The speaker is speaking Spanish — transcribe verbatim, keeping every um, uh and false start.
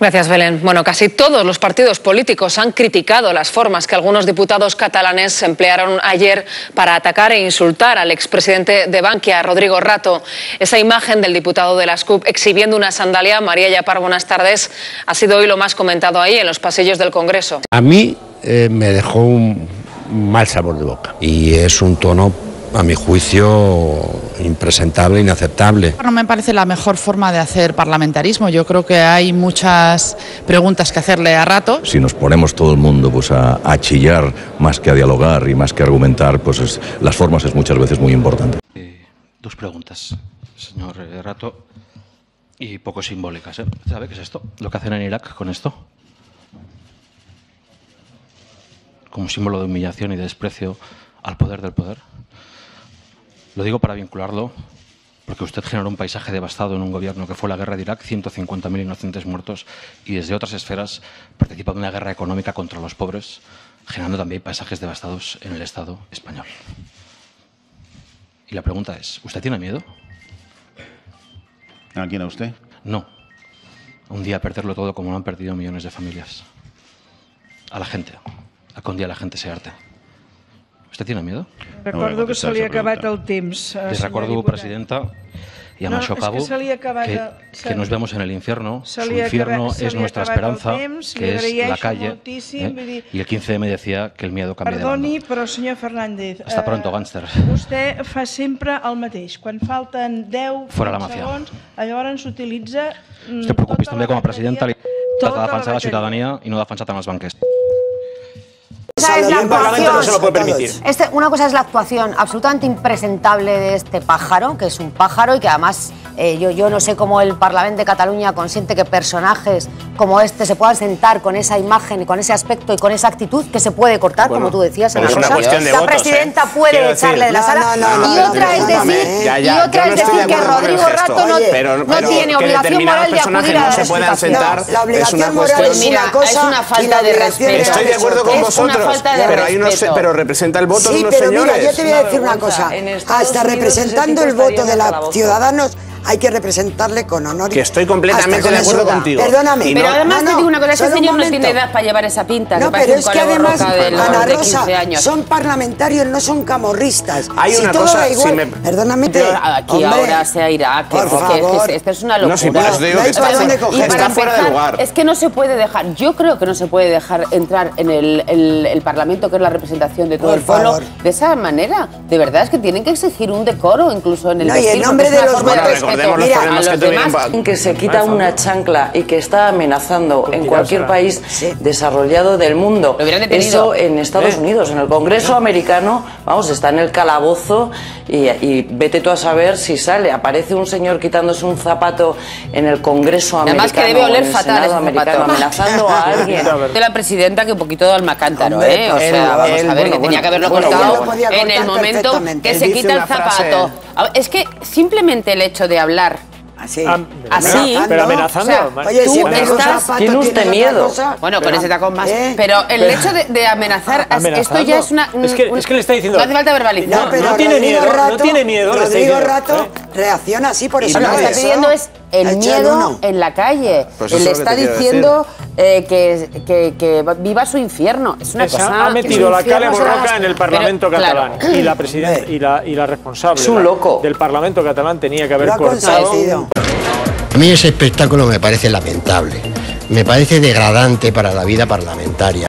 Gracias, Belén. Bueno, casi todos los partidos políticos han criticado las formas que algunos diputados catalanes emplearon ayer para atacar e insultar al expresidente de Bankia, Rodrigo Rato. Esa imagen del diputado de la S C U P exhibiendo una sandalia, María Yapar, buenas tardes, ha sido hoy lo más comentado ahí en los pasillos del Congreso. A mí eh, me dejó un mal sabor de boca y es un tono, a mi juicio, impresentable, inaceptable. No me parece la mejor forma de hacer parlamentarismo. Yo creo que hay muchas preguntas que hacerle a Rato. Si nos ponemos todo el mundo pues, a, a chillar más que a dialogar y más que a argumentar, pues es, las formas es muchas veces muy importante. Eh, dos preguntas, señor Rato, y poco simbólicas. ¿eh? ¿Sabe qué es esto? Lo que hacen en Irak con esto. Como símbolo de humillación y de desprecio al poder del poder. Lo digo para vincularlo, porque usted generó un paisaje devastado en un gobierno que fue la guerra de Irak, ciento cincuenta mil inocentes muertos, y desde otras esferas participa de una guerra económica contra los pobres, generando también paisajes devastados en el Estado español. Y la pregunta es, ¿usted tiene miedo? ¿A quién, a usted? No. Un día perderlo todo como lo han perdido millones de familias. A la gente. A que un día la gente se harte. ¿Usted tiene miedo? Recordo que se li ha acabat el temps. Les recuerdo, presidenta, y además no, acabo, es que, que, que nos vemos en el infierno. Su acabat, infierno es nuestra esperanza, temps, que es la calle. ¿eh? Y el quince eme decía que el miedo cambia Perdoni, de bando. però senyor Fernández... Hasta pronto, gánster. Vostè fa sempre el mateix. Quan falten deu segons, llavors s'utilitza... Usted preocupis també com a presidenta de defensar la ciutadania i no defensar tant els banquers. Esa es la actuación. No se lo puede permitir. Este, una cosa es la actuación absolutamente impresentable de este pájaro, que es un pájaro y que además eh, yo, yo no sé cómo el Parlamento de Cataluña consiente que personajes como este se puedan sentar con esa imagen y con ese aspecto y con esa actitud que se puede cortar, bueno, como tú decías, Ana Rosa. La votos, presidenta ¿eh? puede echarle de la sala. No, no, no, y otra es decir, ya, ya, y otra es decir que Rodrigo Rato no, pero, no pero tiene obligación moral de acudir a la se puedan sentar. La obligación moral es una cosa, es una falta de respeto. Estoy de acuerdo con vosotros. Pero, hay unos, pero representa el voto sí, de unos pero señores. Mira, yo te voy a decir una cosa. Hasta representando el voto de los ciudadanos hay que representarle con honor. Que estoy completamente de acuerdo contigo. Perdóname. Pero no, además no, te digo una cosa, ese señor un no tiene edad para llevar esa pinta. No, pero es que además, Ana Rosa, son parlamentarios, no son camorristas. Hay una cosa, igual, si me... Perdóname. Aquí hombre, ahora sea Irak, por porque favor. Es que esto es una locura. No, si pues digo que está, dónde coger. está fuera de lugar. Es que no se puede dejar, yo creo que no se puede dejar entrar en el, el, el Parlamento, que es la representación de todo por el pueblo, favor. de esa manera. De verdad es que tienen que exigir un decoro, incluso en el no, y en nombre de los votos, mira, a los demás. Que se quita una chancla y que está amenazando en cualquier país desarrollado del mundo. Eso en Estados Unidos, en el Congreso americano, vamos, está en el calabozo y, y vete tú a saber si sale. Aparece un señor quitándose un zapato en el Congreso americano. Además que debe oler fatal ese americano, amenazando a alguien. De la presidenta que un poquito de almacántaro, ¿eh? O sea, vamos a ver, que tenía que haberlo cortado en el momento que se quita el zapato. Es que simplemente el hecho de hablar Así, así, pero amenazando. O sea, oye, tú si estás, tiene usted miedo. Bueno, con ese tacón más. ¿Eh? Pero el pero, hecho de, de amenazar, esto ya es una. Es que, es que le está diciendo. No hace falta verbalizar. No, pero no tiene miedo. Rato, no tiene miedo. Rodrigo Rato ¿eh? reacciona así por eso. Lo que está pidiendo es el miedo en la calle. Pues Él está diciendo eh, que, que, que viva su infierno. Es una Esa, cosa. Ha metido la cale borroca en el Parlamento pero, catalán. Claro. Y la presidenta y la, y la responsable es un loco. del Parlamento catalán tenía que haber cortado. A mí ese espectáculo me parece lamentable, me parece degradante para la vida parlamentaria.